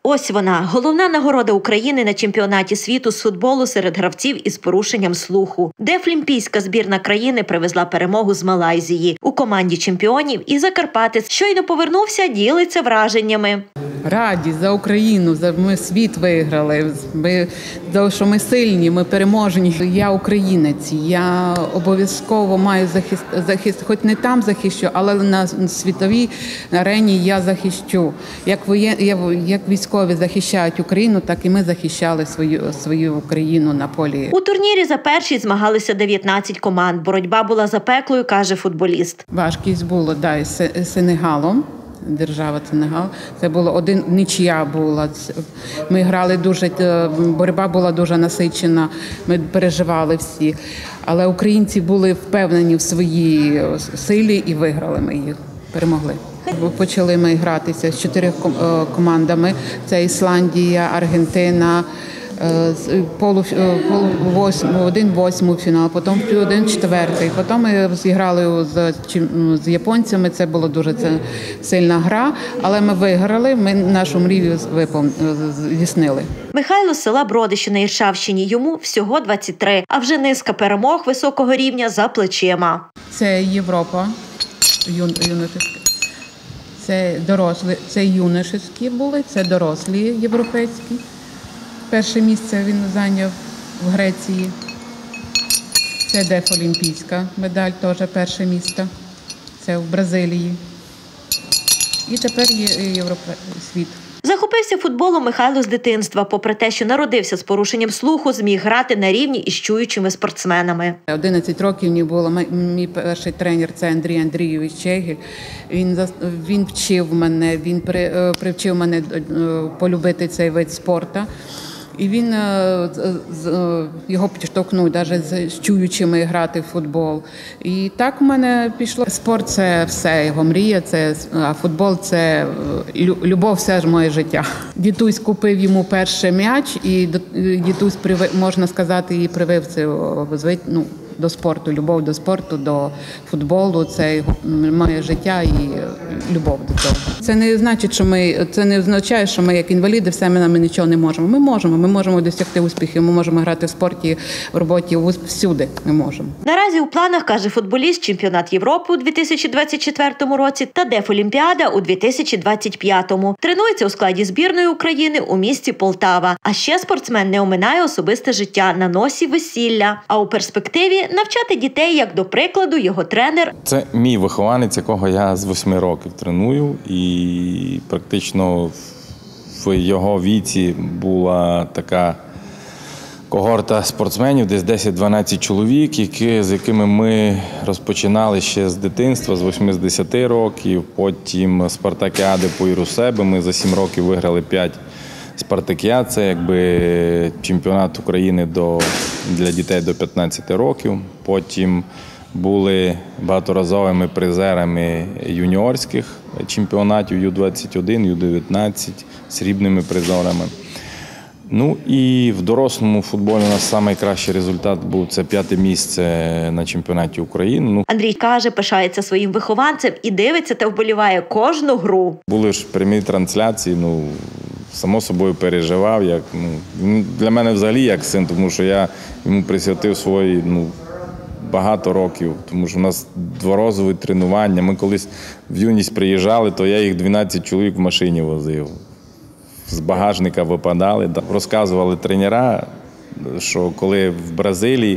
Ось вона – головна нагорода України на чемпіонаті світу з футболу серед гравців із порушенням слуху. Дефлімпійська збірна країни привезла перемогу з Малайзії. У команді чемпіонів і закарпатець щойно повернувся, ділиться враженнями. Радість за Україну, ми світ виграли, що ми сильні, ми переможні. Я українець, я обов'язково маю захист, хоч не там захищу, але на світовій арені я захищу. Як військові захищають Україну, так і ми захищали свою Україну на полі. У турнірі за першість змагалися 19 команд. Боротьба була запеклою, каже футболіст. Важкість було, із Сенегалом. Держава Сенегал. Це було нічия була. Ми грали боротьба була дуже насичена, ми переживали всі. Але українці були впевнені в своїй силі і виграли ми їх, перемогли. Почали ми гратися з 4 командами. Це Ісландія, Аргентина, 1/8 фінал, потім 1/4. Потім ми зіграли з японцями, це була дуже сильна гра, але ми виграли, ми нашу мрію здійснили. Михайло з села Бродище на Іршавщині, йому всього 23, а вже низка перемог високого рівня за плечима. Це Європа, це дорослі, це юношеські були, це дорослі європейські. Перше місце він зайняв в Греції. Це дефолімпійська медаль, теж перше місце. Це в Бразилії. І тепер є світ. Захопився футболом Михайло з дитинства. Попри те, що народився з порушенням слуху, зміг грати на рівні із чуючими спортсменами. 11 років мені було. Мій перший тренер – це Андрій Андрійович Чегель. Він вчив мене, він привчив мене полюбити цей вид спорту. І він його підштовхнув навіть з чуючими грати в футбол. І так в мене пішло. Спорт – це все, його мрія, а футбол – це любов, все ж моє життя. Дідусь купив йому перший м'яч, і дідусь, можна сказати, і привив це до спорту, любов до спорту, до футболу. Це моє життя і любов до цього. Це не означає, що ми як інваліди все ми нічого не можемо. Ми можемо досягти успіхів, ми можемо грати в спорті, в роботі, всюди ми можемо. Наразі у планах, каже футболіст, чемпіонат Європи у 2024 році та Дефолімпіада у 2025. Тренується у складі збірної України у місті Полтава. А ще спортсмен не оминає особисте життя, на носі весілля. А у перспективі навчати дітей, як до прикладу, його тренер. Це мій вихованець, якого я з 8 років треную, і практично в його віці була така когорта спортсменів, десь 10-12 чоловік, з якими ми розпочинали ще з дитинства, з 8-10 років, потім спартакіади по Єрусебе. Ми за 7 років виграли 5 спартакіад, це якби чемпіонат України для дітей до 15 років. Потім були багаторазовими призерами юніорських чемпіонатів Ю-21, Ю-19, срібними призерами. Ну і в дорослому футболі у нас найкращий результат був – це 5-те місце на чемпіонаті України. Андрій каже, пишається своїм вихованцем і дивиться та вболіває кожну гру. Були ж прямі трансляції, само собою переживав. Він для мене взагалі як син, тому що я йому присвятив свої багато років, тому що у нас дворазові тренування. Ми колись в юність приїжджали, то я їх 12 чоловік в машині возив. З багажника випадали. Розказували тренера, що коли в Бразилії,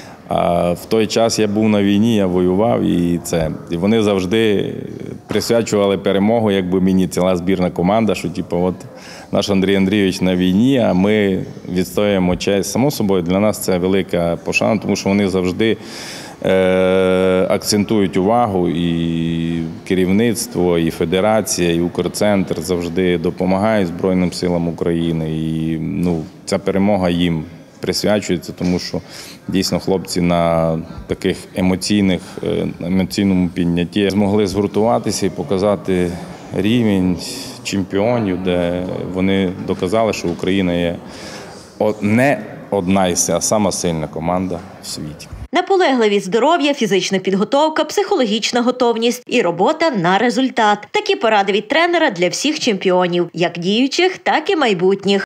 в той час я був на війні, я воював, і вони завжди присвячували перемогу, якби мені ціла збірна команда, що наш Андрій Андрійович на війні, а ми відстоюємо честь. Само собою, для нас це велика пошана, тому що вони завжди акцентують увагу, і керівництво, і федерація, і Укрцентр завжди допомагають Збройним силам України. І ця перемога їм присвячується, тому що дійсно хлопці на таких емоційному піднятті змогли згуртуватися і показати рівень чемпіонів, де вони доказали, що Україна є не одна із, а сама сильна команда в світі. Наполегливість, здоров'я, фізична підготовка, психологічна готовність і робота на результат. Такі поради від тренера для всіх чемпіонів, як діючих, так і майбутніх.